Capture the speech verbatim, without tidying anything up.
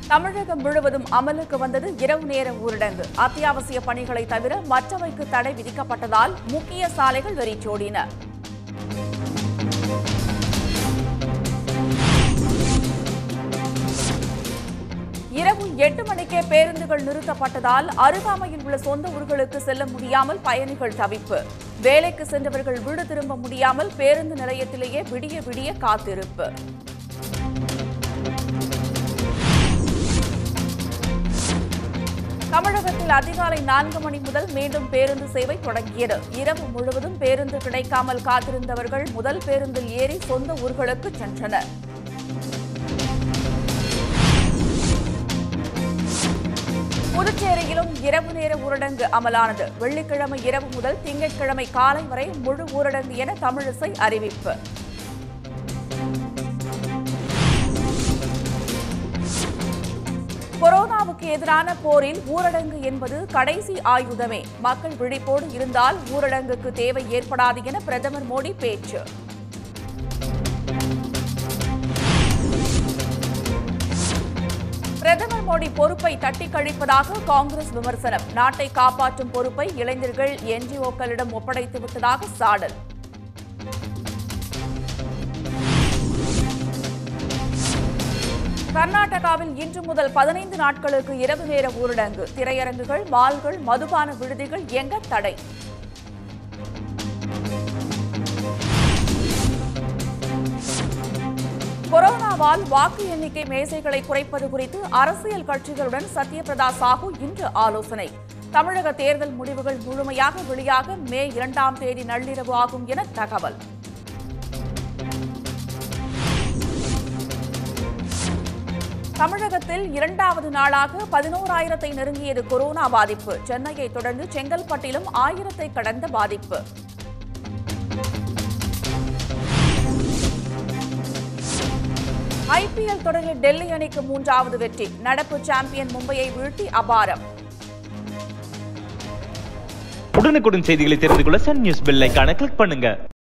தமிழகம் முழுவதும் அமலுக்கு வந்தது இரவு நேர ஊரடங்கு. அத்தியாவசிய பணிகளை தவிர மற்றவைக்கு தடை விதிக்கப்பட்டதால் முக்கிய சாலைகள் வெறிச்சோடின. இரவு எட்டு மணிக்கே பேருந்துகள் நிறுத்தப்பட்டதால் அருகாமையில் உள்ள சொந்த ஊர்களுக்கு செல்ல முடியாமல் பயணிகள் தவிப்பு. வேலைக்கு சென்றவர்கள் வீடு திரும்ப முடியாமல் பேருந்து நிலையத்திலேயே விடிய விடிய காத்திருப்பு. தமிழகத்தில் அதிகாலை நான்கு மணி முதல் மீண்டும் பேருந்து சேவை தொடங்கியது. இரவு முழுவதும் பேருந்து கிடைக்காமல் காத்திருந்தவர்கள் முதல் பேருந்தில் ஏறி சொந்த ஊர்களுக்கு சென்றனர். புதுச்சேரியிலும் இரவு நேர ஊரடங்கு அமலானது. வெள்ளிக்கிழமை இரவு முதல் திங்கட்கிழமை காலை வரை முழு ஊரடங்கு என தமிழிசை அறிவிப்பு. கொரோனாவுக்கு எதிரான போரில் ஊரடங்கு என்பது கடைசி ஆயுதமே. மக்கள் விழிப்போடு இருந்தால் ஊரடங்குக்கு தேவை ஏற்படாது என பிரதமர் மோடி பேச்சு. பிரதமர் மோடி பொறுப்பை தட்டி கழிப்பதாக காங்கிரஸ் விமர்சனம். நாட்டை காப்பாற்றும் பொறுப்பை இளைஞர்கள் என்ஜிஓக்களிடம் ஒப்படைத்து விட்டதாக சாடல். கர்நாடகாவில் இன்று முதல் பதினைந்து நாட்களுக்கு இரவு நேர ஊரடங்கு. திரையரங்குகள், மால்கள், மதுபான விடுதிகள் இயங்க தடை. கொரோனாவால் வாக்கு எண்ணிக்கை மேசைகளை குறைப்பது குறித்து அரசியல் கட்சிகளுடன் சத்யபிரதா சாஹூ இன்று ஆலோசனை. தமிழக தேர்தல் முடிவுகள் முழுமையாக வெளியாக மே இரண்டாம் தேதி நள்ளிரவு ஆகும் என தகவல். தமிழகத்தில் இரண்டாவது நாளாக பதினோராயிரத்தை நெருங்கியது கொரோனா பாதிப்பு. சென்னையை தொடர்ந்து செங்கல்பட்டிலும் ஆயிரத்தை கடந்த பாதிப்பு. ஐபிஎல் தொடரில் டெல்லி அணிக்கு மூன்றாவது வெற்றி. நடப்பு சாம்பியன் மும்பையை வீழ்த்தி அபாரம். உடனுக்குடன் செய்திகளை தெரிந்து கொள்ள சன் நியூஸ் பெல் ஐகானை கிளிக் பண்ணுங்க.